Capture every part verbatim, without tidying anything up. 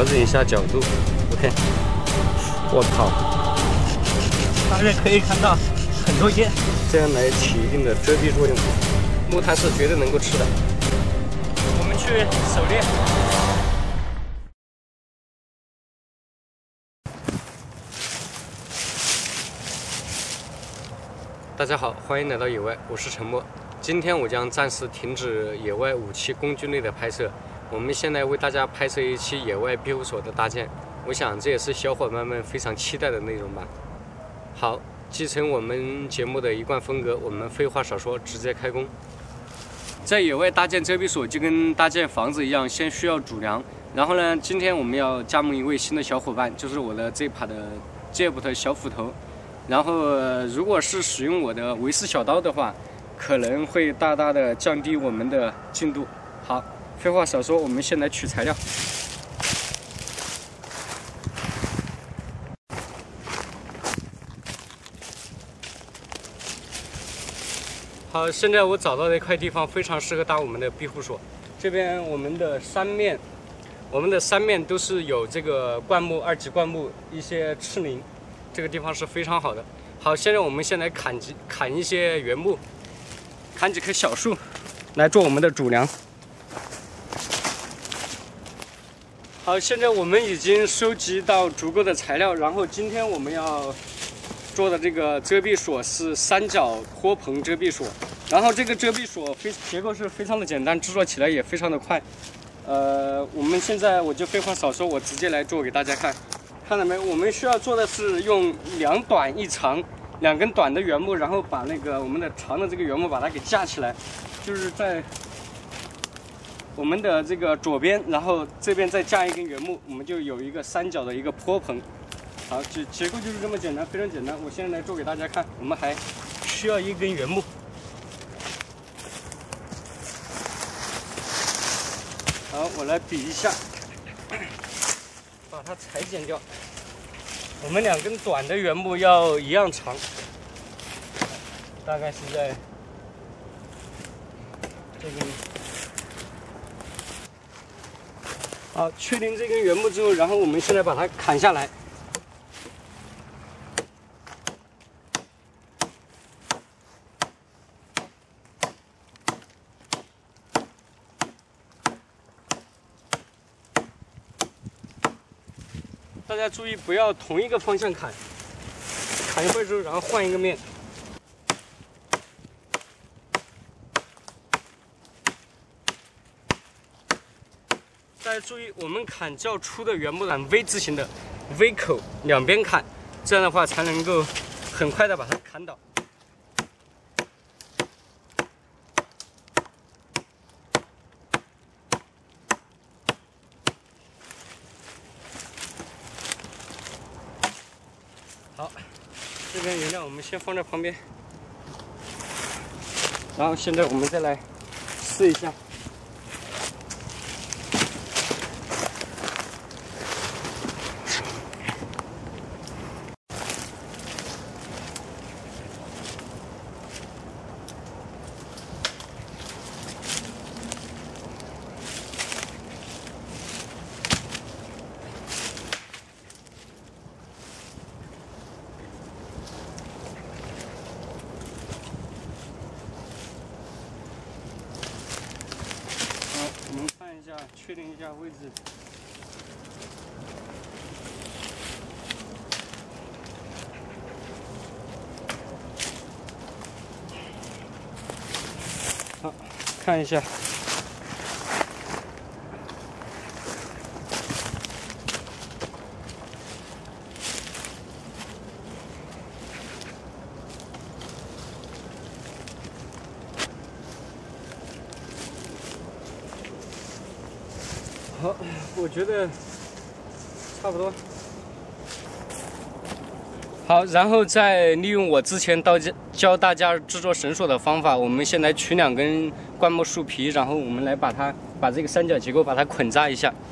调整一下角度 ，OK。我靠， 大约可以看到很多烟， 这样来起一定的遮蔽作用。木炭是绝对能够吃的。 我们去狩猎。 大家好，欢迎来到野外，我是陈默。今天我将暂时停止野外武器工具类的拍摄，我们现在为大家拍摄一期野外庇护所的搭建。我想这也是小伙伴们非常期待的内容吧。好，继承我们节目的一贯风格，我们废话少说，直接开工。在野外搭建遮蔽所就跟搭建房子一样，先需要主梁。然后呢，今天我们要加盟一位新的小伙伴，就是我的这把的 Jab 小斧头。然后，呃，如果是使用我的维斯小刀的话，可能会大大的降低我们的进度。好，废话少说，我们先来取材料。好，现在我找到的一块地方非常适合搭我们的庇护所。这边我们的三面，我们的三面都是有这个灌木、二级灌木、一些赤柃，这个地方是非常好的。好，现在我们先来砍几砍一些原木，砍几棵小树，来做我们的主梁。好，现在我们已经收集到足够的材料，然后今天我们要做的这个遮蔽所是三角坡棚遮蔽所，然后这个遮蔽所非结构是非常的简单，制作起来也非常的快。呃，我们现在我就废话少说，我直接来做给大家看。看到没？我们需要做的是用两短一长两根短的原木，然后把那个我们的长的这个原木把它给架起来，就是在我们的这个左边，然后这边再加一根原木，我们就有一个三角的一个坡棚。好，结结构就是这么简单，非常简单。我现在来做给大家看。我们还需要一根原木。好，我来比一下，把它裁剪掉。我们两根短的原木要一样长，大概是在这边。好，确定这根原木之后，然后我们现在把它砍下来。大家注意，不要同一个方向砍，砍一会儿之后，然后换一个面。大家注意，我们砍较粗的原木，砍 V 字形的 V 口，两边砍，这样的话才能够很快的把它砍倒。好，这边原料我们先放在旁边，然后现在我们再来试一下。我们看一下，确定一下位置。好，看一下。好，我觉得差不多。好，然后再利用我之前教教大家制作绳索的方法，我们先来取两根灌木树皮，然后我们来把它把这个三角结构把它捆扎一下。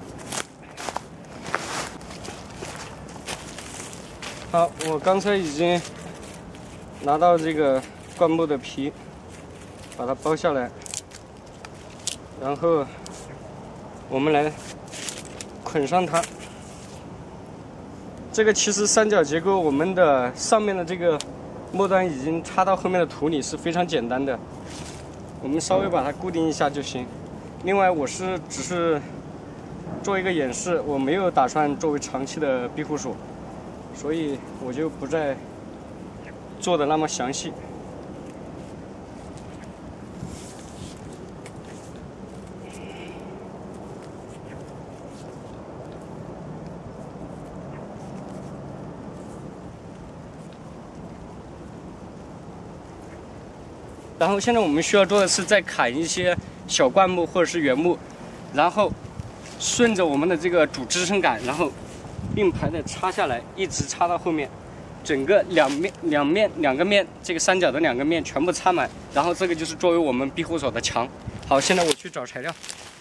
好，我刚才已经拿到这个灌木的皮，把它剥下来，然后我们来捆狠上它。这个其实三角结构，我们的上面的这个末端已经插到后面的土里，是非常简单的。我们稍微把它固定一下就行。另外，我是只是做一个演示，我没有打算作为长期的庇护所，所以我就不再做的那么详细。然后现在我们需要做的是再砍一些小灌木或者是原木，然后顺着我们的这个主支撑杆，然后并排的插下来，一直插到后面，整个两面两面两个面这个三角的两个面全部插满，然后这个就是作为我们庇护所的墙。好，现在我去找材料。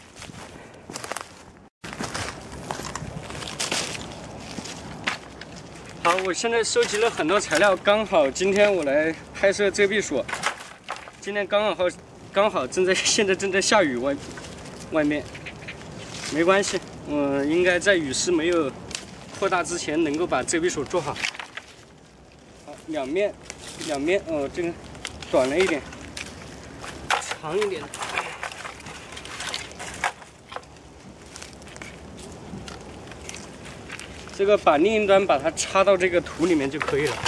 好，我现在收集了很多材料，刚好今天我来拍摄遮蔽所。今天刚好刚好正在现在正在下雨，外外面没关系，我应该在雨势没有扩大之前能够把遮蔽所做好。好，两面两面哦，这个短了一点，长一点的。这个把另一端把它插到这个土里面就可以了。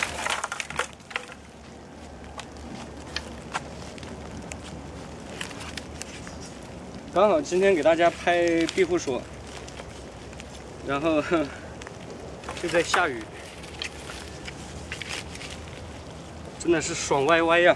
刚好今天给大家拍庇护所，然后就在下雨，真的是爽歪歪呀！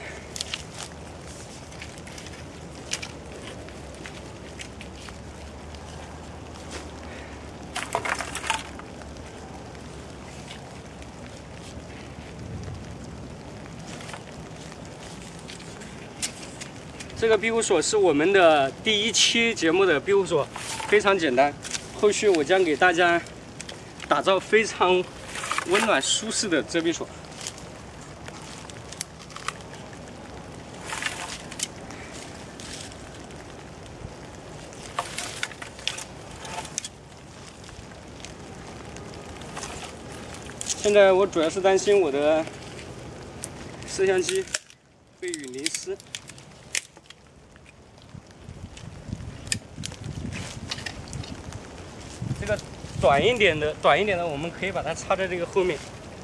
这个庇护所是我们的第一期节目的庇护所，非常简单。后续我将给大家打造非常温暖舒适的遮蔽所。现在我主要是担心我的摄像机被雨淋湿。这个短一点的，短一点的，我们可以把它插在这个后面。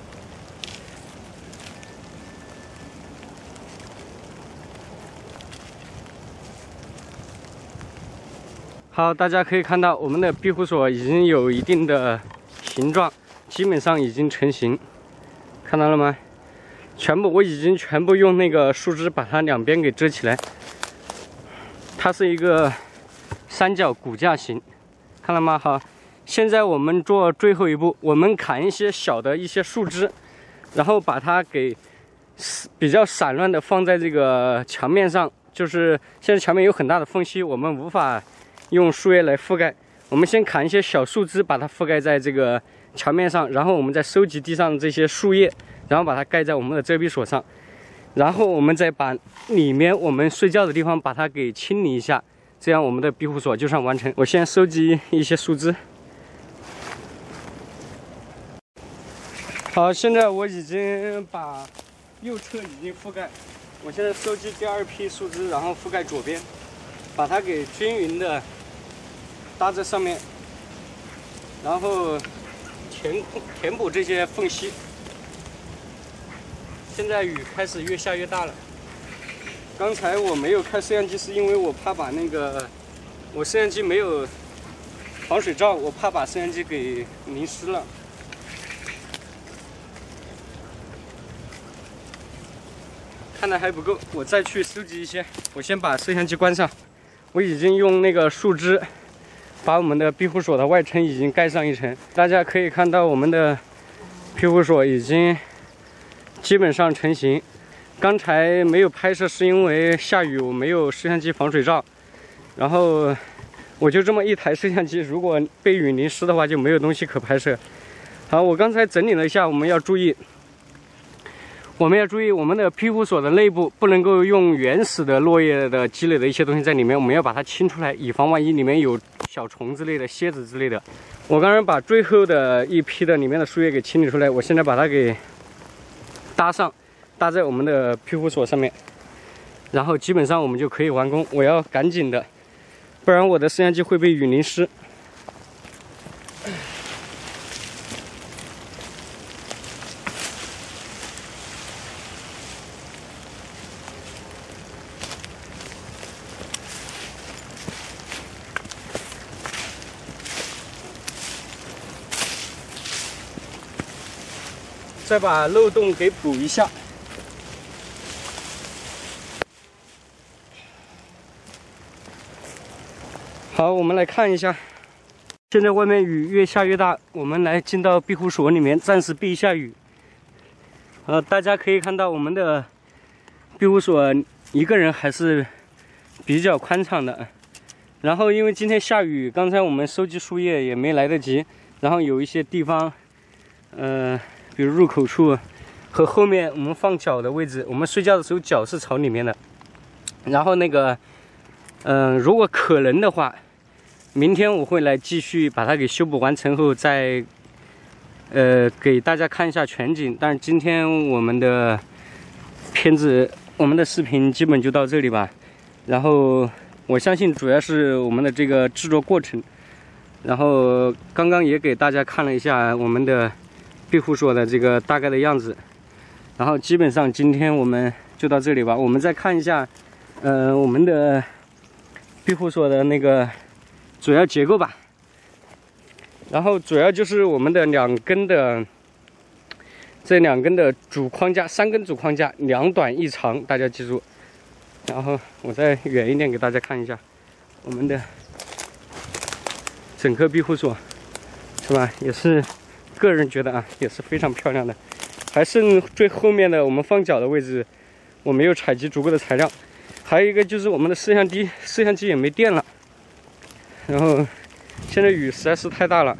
好，大家可以看到，我们的庇护所已经有一定的形状，基本上已经成型，看到了吗？全部我已经全部用那个树枝把它两边给遮起来。它是一个三角骨架型，看了吗？好。现在我们做最后一步，我们砍一些小的一些树枝，然后把它给比较散乱的放在这个墙面上。就是现在墙面有很大的缝隙，我们无法用树叶来覆盖。我们先砍一些小树枝，把它覆盖在这个墙面上，然后我们再收集地上的这些树叶，然后把它盖在我们的遮蔽所上，然后我们再把里面我们睡觉的地方把它给清理一下，这样我们的庇护所就算完成。我先收集一些树枝。好，现在我已经把右侧已经覆盖，我现在收集第二批树枝，然后覆盖左边，把它给均匀的搭在上面，然后填填补这些缝隙。现在雨开始越下越大了。刚才我没有开摄像机，是因为我怕把那个我摄像机没有防水罩，我怕把摄像机给淋湿了。看来还不够，我再去收集一些。我先把摄像机关上。我已经用那个树枝把我们的庇护所的外层已经盖上一层。大家可以看到，我们的庇护所已经基本上成型。刚才没有拍摄是因为下雨，我没有摄像机防水罩，然后我就这么一台摄像机，如果被雨淋湿的话，就没有东西可拍摄。好，我刚才整理了一下，我们要注意。我们要注意，我们的庇护所的内部不能够用原始的落叶的积累的一些东西在里面，我们要把它清出来，以防万一里面有小虫之类的、蝎子之类的。我刚刚把最后的一批的里面的树叶给清理出来，我现在把它给搭上，搭在我们的庇护所上面，然后基本上我们就可以完工。我要赶紧的，不然我的摄像机会被雨淋湿。 再把漏洞给补一下。好，我们来看一下。现在外面雨越下越大，我们来进到庇护所里面，暂时避一下雨。呃，大家可以看到我们的庇护所一个人还是比较宽敞的。然后因为今天下雨，刚才我们收集树叶也没来得及，然后有一些地方，呃。 比如入口处和后面我们放脚的位置，我们睡觉的时候脚是朝里面的。然后那个，嗯、呃，如果可能的话，明天我会来继续把它给修补完成后再，呃，给大家看一下全景。但是今天我们的片子，我们的视频基本就到这里吧。然后我相信主要是我们的这个制作过程。然后刚刚也给大家看了一下我们的。 庇护所的这个大概的样子，然后基本上今天我们就到这里吧。我们再看一下，呃，我们的庇护所的那个主要结构吧。然后主要就是我们的两根的这两根的主框架，三根主框架，两短一长，大家记住。然后我再远一点给大家看一下我们的整个庇护所，是吧？也是。 个人觉得啊，也是非常漂亮的，还剩最后面的我们放脚的位置，我没有采集足够的材料。还有一个就是我们的摄像机，摄像机也没电了。然后现在雨实在是太大了。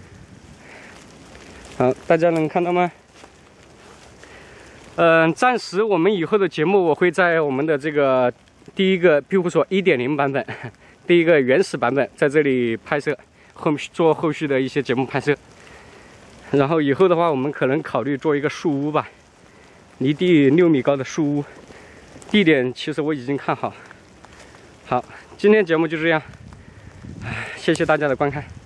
好，大家能看到吗？嗯、呃，暂时我们以后的节目我会在我们的这个第一个庇护所 一点零 版本，第一个原始版本在这里拍摄，后做后续的一些节目拍摄。 然后以后的话，我们可能考虑做一个树屋吧，离地六米高的树屋。地点其实我已经看好。好，今天节目就这样，谢谢大家的观看。